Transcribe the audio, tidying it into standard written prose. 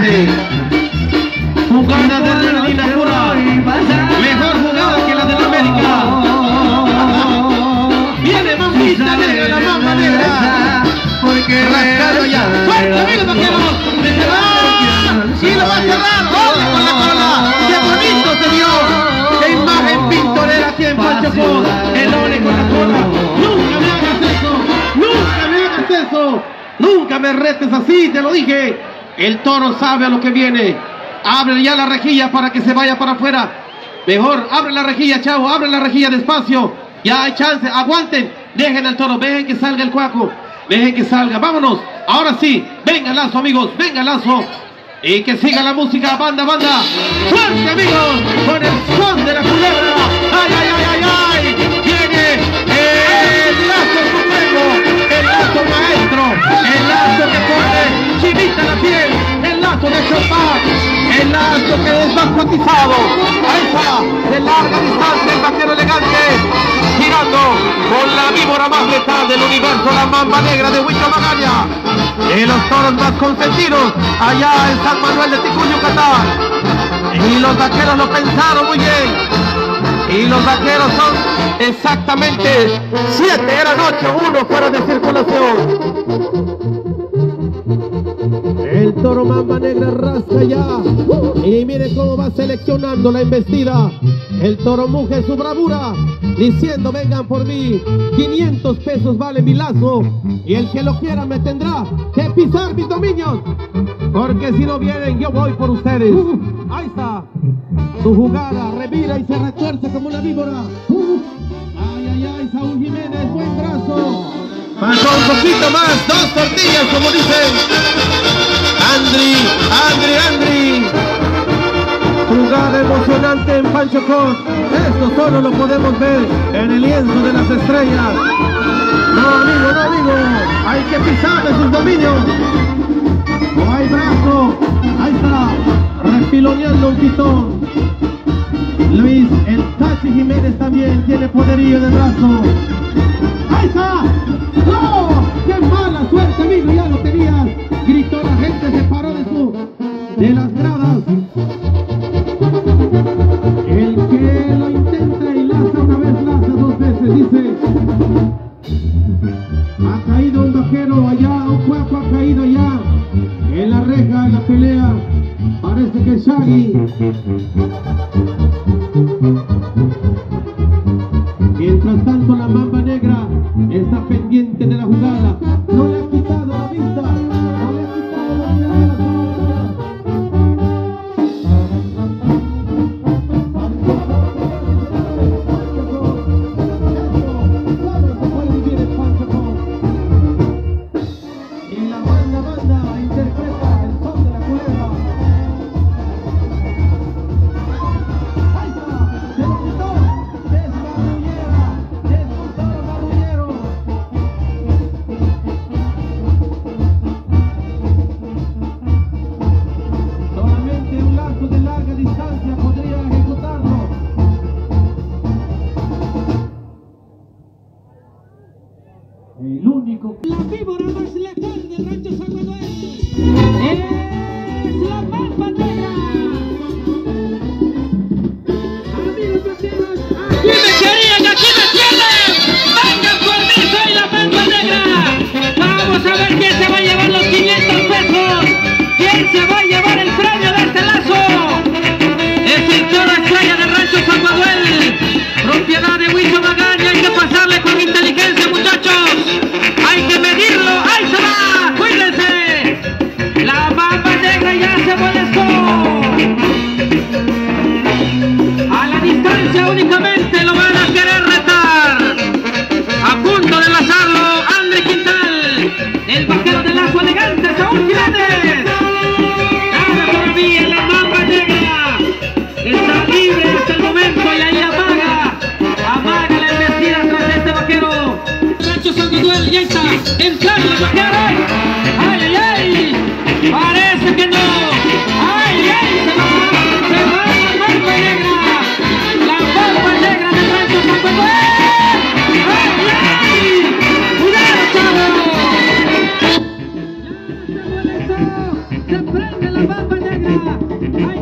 elegante. Jugada de adrenalina pura. Mejor jugada que la de la América. Viene Mambita Negra, la Mamba Negra. Porque rascado ya. ¡Fuerte, mira, vaqueros! ¡Sí lo va a cerrar! ¡Ole con la cola! ¡Qué bonito se vio! ¡Qué imagen pintorera aquí en Panchocón! ¡El ole con la cola! ¡Nunca me hagas eso! ¡Nunca me hagas eso! ¡Nunca me retes así! ¡Te lo dije! El toro sabe a lo que viene. Abre ya la rejilla para que se vaya para afuera. Mejor, abre la rejilla, chavo. Abre la rejilla despacio. Ya hay chance. Aguanten. Dejen al toro. Dejen que salga el cuaco. Dejen que salga. Vámonos. Ahora sí. Venga Lazo, amigos. Venga Lazo. Y que siga la música. Banda, banda. Fuerte, amigos. Con el son de la culebra. ¡Ay, ay, ay, ay, ay! Viene el Lazo supremo. El Lazo maestro. El Lazo que pone chivita la piel. El Lazo de Chopin. El Lazo que es más cotizado. Ahí está. De larga distancia el vaquero elegante. Girando con la víbora más letal del universo, la Mamba Negra de Huicho Magaña. De los toros más consentidos allá en San Manuel de Ticún, Yucatán. Y los vaqueros lo pensaron muy bien. Y los vaqueros son exactamente 7, eran 8, 1 fuera de circulación. El toro Mamba Negra rasca ya. Y mire cómo va seleccionando la embestida. El toro muge su bravura, diciendo vengan por mí, 500 pesos vale mi lazo. Y el que lo quiera me tendrá que pisar mis dominios. Porque si no vienen yo voy por ustedes. Ahí está. Su jugada revira y se retuerce como una víbora. Ay, ay, ay, Saúl Jiménez, buen brazo. Pasó un poquito más, 2 tortillas como dicen. Andri. Jugada emocionante en Panchocón. Esto solo lo podemos ver en el lienzo de las estrellas. No, amigo. Hay que pisarle sus dominios. No hay brazo. Ahí está. Refiloneando un pitón. Luis, el Tachi Jiménez también tiene poderío de brazo. ¡Ahí está! ¡No! ¡Qué mala suerte, amigo! Ya lo tenías. Gritó la gente, se paró de las gradas. El que lo intenta y laza una vez, laza 2 veces, dice. Ha caído un vaquero allá, un cuaco ha caído allá. En la reja, en la pelea. Parece que es Shaggy. Mientras tanto la Mamba Negra está pendiente de la jugada. No le ha quitado la vista. No le ha quitado la vista de la jugada. Y la banda interpreta el son de la culebra. Ahí está, se lo quitó. Solamente un lazo de larga distancia podría ejecutarlo. El único. La víbora más letal del rancho San Manuel es la Mamba Negra. Amigos vecinos, aquí me querían, aquí me tienen. Vengan por mí, soy la Mamba Negra. Vamos a ver quién se va a llevar los 500 pesos. ¿Quién se va a llevar el premio de este lazo? Es el toro estrella del rancho San Manuel, propiedad de Huicho Magaña. Hay que pasarle con inteligencia, muchachos. Hay que medirlo. ¡Ahí se va! ¡Cuídense! La Mamba Negra ya se molestó. A la distancia únicamente lo van a querer retar. A punto de lanzarlo, André Quintal, el vaquero de lazo elegante, Saúl Jiménez. Nada todavía en la la Mamba Negra.